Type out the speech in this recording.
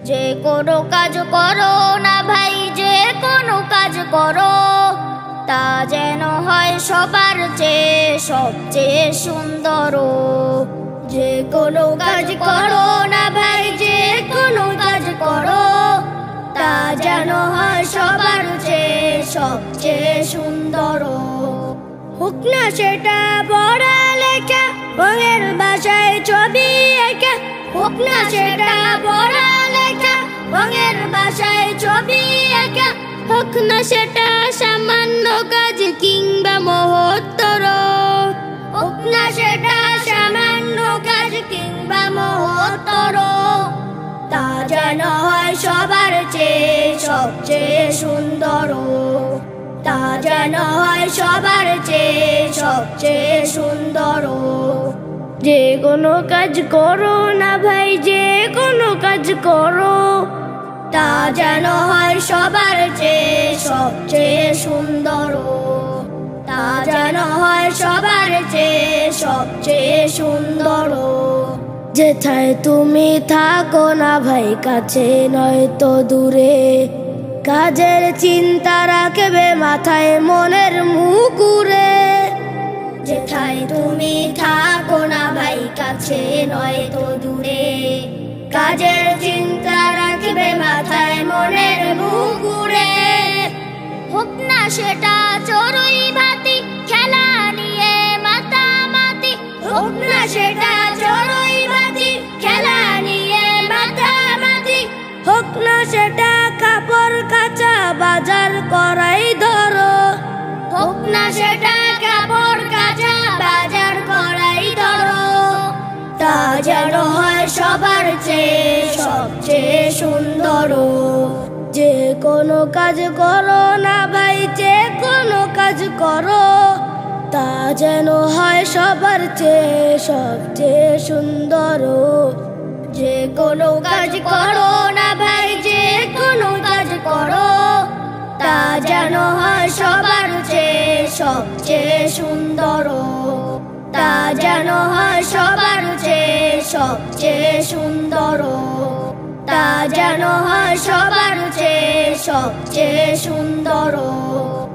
যে কোনো কাজ করো না ভাই, যে কোনো কাজ করো তা যেন হয় সবার চেয়ে সবচেয়ে সুন্দর। যে কোনো কাজ করো না ভাই, যে কোনো কাজ করো তা যেন হয় সবার চেয়ে সবচেয়ে সুন্দর। হোক না সেটা পড়ালেখা, রঙের ভাষায় ছবি এঁকে, হোক না সেটা পড়ালেখা, রঙের ভাষায় ছবি এঁকে, হোক না সেটা সামান্য কাজ কিংবা মহত্তর, হোক না সেটা সামান্য কাজ কিংবা মহত্তর, তা যেন হয় সবার চেয়ে সবচেয়ে সুন্দর। তা যেন হয় সবার চেয়ে সবচেয়ে সুন্দর। যে কোনো কাজ করো না ভাই, যে কোনো কাজ করো তা যেন হয় সবার চেয়ে সবচেয়ে সুন্দর। তা যেন হয় সবার চেয়ে সবচেয়ে সুন্দর। যেথায় তুমি থাকো না ভাই, কাছে নয়তো দূরে, কাজের চিন্তা রাখবে মাথায় মনের মুকুরে। যেথায় তুমি থাকো না ভাই, কাছে নয়তো দূরে, কাজের চিন্তা রাখবে মাথায় মনের মুকুরে। হোক না সেটা চড়ুই ভাতি, খেলা নিয়ে মাতামাতি, হোক না সেটা চড়ুই ভাতি, খেলা নিয়ে মাতামাতি, হোক না সেটা কাপড় কাচা বাজার করাই ধরো, হোক না সেটা কাপড় কাচা বাজার করাই ধরো, তা যেন হয় সবার চেয়ে সবচেয়ে সুন্দর। যে কোনো কাজ করো না ভাই, যে কোনো কাজ করো তা যেন হয় সবার চেয়ে সবচেয়ে সুন্দর। যে কোনো কাজ করো না ভাই, যে কোনো কাজ করো তা যেন হয় সবার চেয়ে সবচেয়ে সুন্দর। তা যেন হয় সবার চেয়ে সবচেয়ে সুন্দর। তা যেন হয় সবার চেয়ে সবচেয়ে সুন্দর।